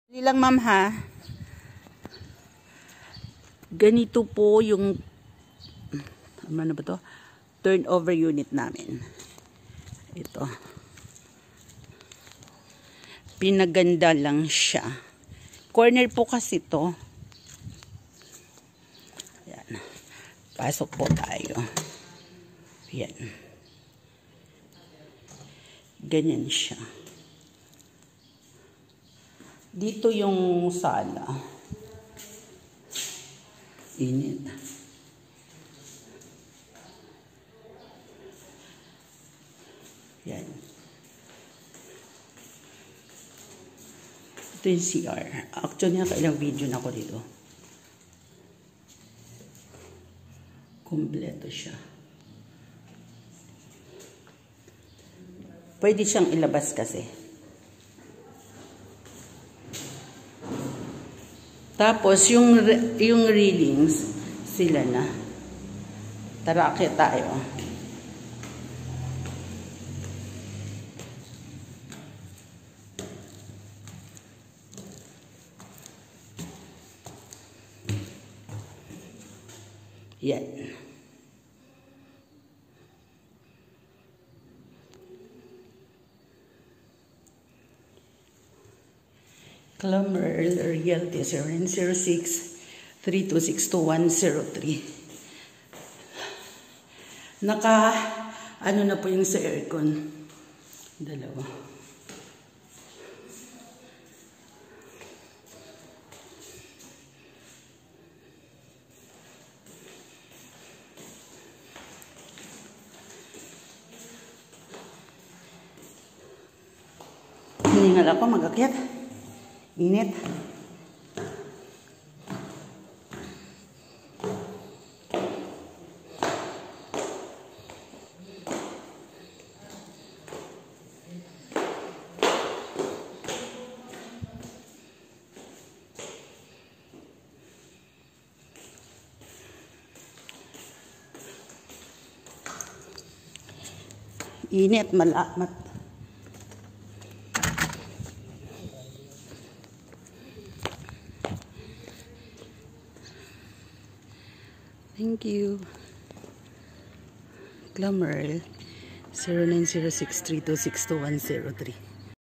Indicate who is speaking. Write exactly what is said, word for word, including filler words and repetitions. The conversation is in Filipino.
Speaker 1: Hindi lang ma'am ha. Ganito po yung ano ba to? Turnover unit namin. Ito. Pinaganda lang siya. Corner po kasi to. Ayan. Pasok po tayo. Ayan. Ganyan siya. Dito yung sala. Init. Yan. Ito yung C R. Actually, nakailang video na ako dito. Kompleto siya. Pwede siyang ilabas kasi. Tapos, yung, yung railings, sila na. Tara, akit tayo. Yan. Clumber Realty zero nine zero six, three two six two, one zero three. Naka, ano na po yung sa aircon. Dalawa. Hiningal ako mag-akyat. Init. Init, malamat. Thank you. Glamour zero nine zero six, three two six two, one zero three.